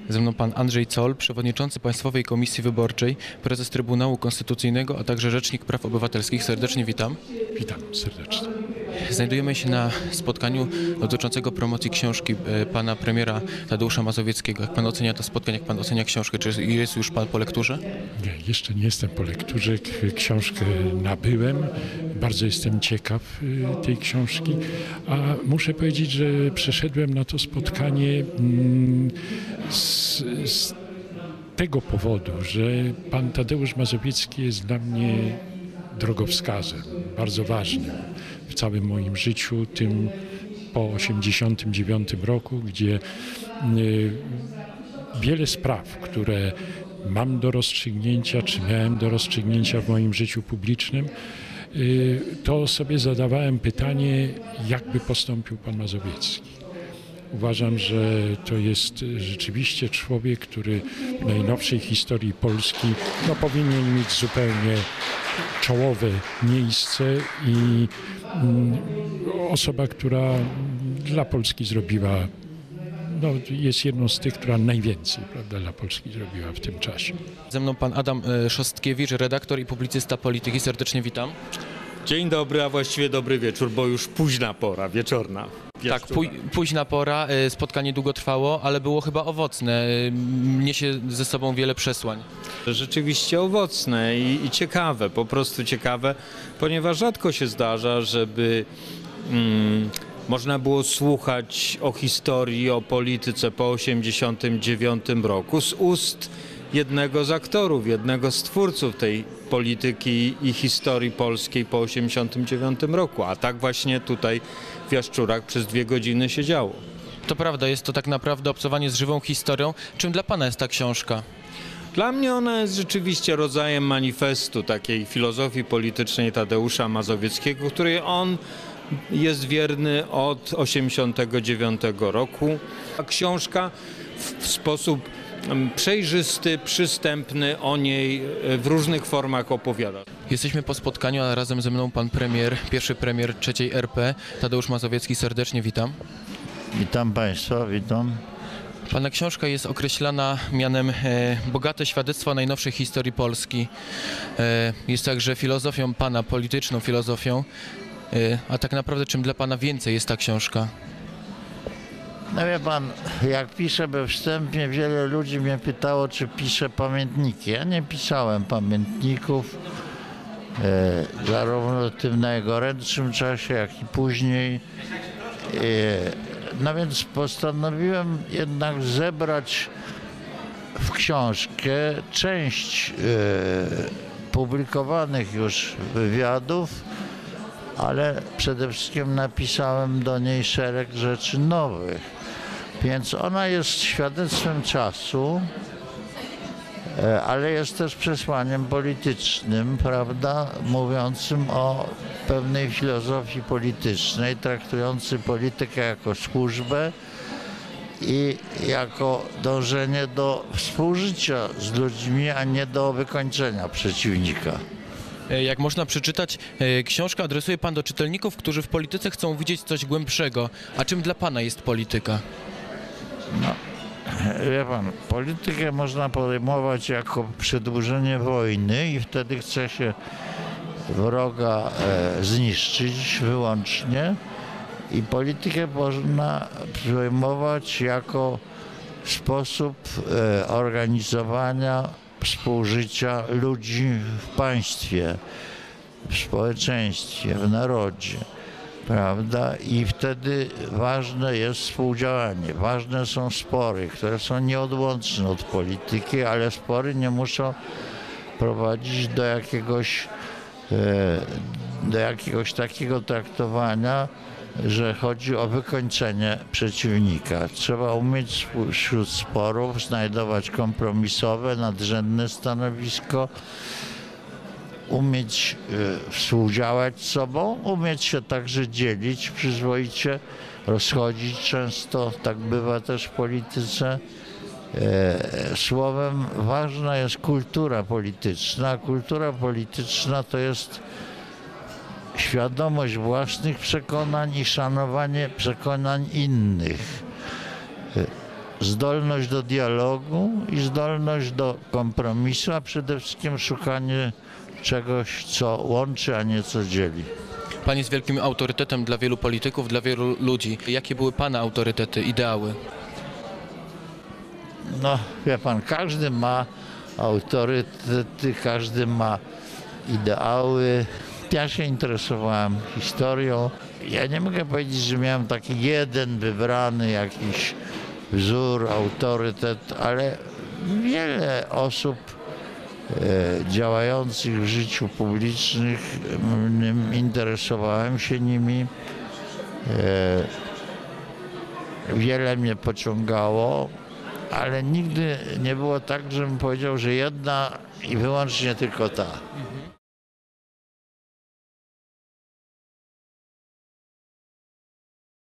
Ze mną pan Andrzej Zoll, przewodniczący Państwowej Komisji Wyborczej, prezes Trybunału Konstytucyjnego, a także Rzecznik Praw Obywatelskich. Serdecznie witam. Witam serdecznie. Znajdujemy się na spotkaniu dotyczącego promocji książki pana premiera Tadeusza Mazowieckiego. Jak pan ocenia to spotkanie, jak pan ocenia książkę? Czy jest już pan po lekturze? Nie, jeszcze nie jestem po lekturze. Książkę nabyłem. Bardzo jestem ciekaw tej książki. A muszę powiedzieć, że przyszedłem na to spotkanie z tego powodu, że pan Tadeusz Mazowiecki jest dla mnie drogowskazem, bardzo ważnym w całym moim życiu, tym po 1989 roku, gdzie wiele spraw, które mam do rozstrzygnięcia, czy miałem do rozstrzygnięcia w moim życiu publicznym, to sobie zadawałem pytanie, jak by postąpił pan Mazowiecki. Uważam, że to jest rzeczywiście człowiek, który w najnowszej historii Polski powinien mieć zupełnie czołowe miejsce i osoba, która dla Polski zrobiła, jest jedną z tych, która najwięcej, prawda, dla Polski zrobiła w tym czasie. Ze mną pan Adam Szostkiewicz, redaktor i publicysta polityki. Serdecznie witam. Dzień dobry, a właściwie dobry wieczór, bo już późna pora, wieczorna. Tak, późna pora, spotkanie długo trwało, ale było chyba owocne, niesie ze sobą wiele przesłań. Rzeczywiście owocne i ciekawe, po prostu ciekawe, ponieważ rzadko się zdarza, żeby można było słuchać o historii, o polityce po 1989 roku z ust jednego z aktorów, jednego z twórców tej polityki i historii polskiej po 1989 roku, a tak właśnie tutaj w Jaszczurach przez 2 godziny się działo. To prawda, jest to tak naprawdę obcowanie z żywą historią. Czym dla pana jest ta książka? Dla mnie ona jest rzeczywiście rodzajem manifestu takiej filozofii politycznej Tadeusza Mazowieckiego, której on jest wierny od 1989 roku. A książka w sposób przejrzysty, przystępny o niej w różnych formach opowiada. Jesteśmy po spotkaniu, a razem ze mną pan premier, pierwszy premier III RP, Tadeusz Mazowiecki. Serdecznie witam. Witam Państwa, witam. Pana książka jest określana mianem bogate świadectwo najnowszej historii Polski. Jest także filozofią pana, polityczną filozofią. A tak naprawdę czym dla pana więcej jest ta książka? No wie pan, jak piszę we wstępie, wiele ludzi mnie pytało, czy piszę pamiętniki. Ja nie pisałem pamiętników, zarówno w tym najgorętszym czasie, jak i później. No więc postanowiłem jednak zebrać w książkę część publikowanych już wywiadów, ale przede wszystkim napisałem do niej szereg rzeczy nowych. Więc ona jest świadectwem czasu, ale jest też przesłaniem politycznym, prawda, mówiącym o pewnej filozofii politycznej, traktującej politykę jako służbę i jako dążenie do współżycia z ludźmi, a nie do wykończenia przeciwnika. Jak można przeczytać, książkę adresuje pan do czytelników, którzy w polityce chcą widzieć coś głębszego. A czym dla pana jest polityka? No, wie pan, politykę można podejmować jako przedłużenie wojny i wtedy chce się wroga zniszczyć wyłącznie. I politykę można podejmować jako sposób organizowania współżycia ludzi w państwie, w społeczeństwie, w narodzie, prawda? I wtedy ważne jest współdziałanie, ważne są spory, które są nieodłączne od polityki, ale spory nie muszą prowadzić do jakiegoś takiego traktowania, że chodzi o wykończenie przeciwnika. Trzeba umieć wśród sporów znajdować kompromisowe, nadrzędne stanowisko, umieć współdziałać z sobą, umieć się także dzielić przyzwoicie, rozchodzić często, tak bywa też w polityce. Słowem, ważna jest kultura polityczna. Kultura polityczna to jest świadomość własnych przekonań i szanowanie przekonań innych. zdolność do dialogu i zdolność do kompromisu, a przede wszystkim szukanie czegoś, co łączy, a nie co dzieli. Pan jest wielkim autorytetem dla wielu polityków, dla wielu ludzi. Jakie były Pana autorytety, ideały? No, wie pan, każdy ma autorytety, każdy ma ideały. Ja się interesowałem historią. Ja nie mogę powiedzieć, że miałem taki jeden wybrany jakiś wzór, autorytet, ale wiele osób działających w życiu publicznym, interesowałem się nimi. Wiele mnie pociągało, ale nigdy nie było tak, żebym powiedział, że jedna i wyłącznie tylko ta.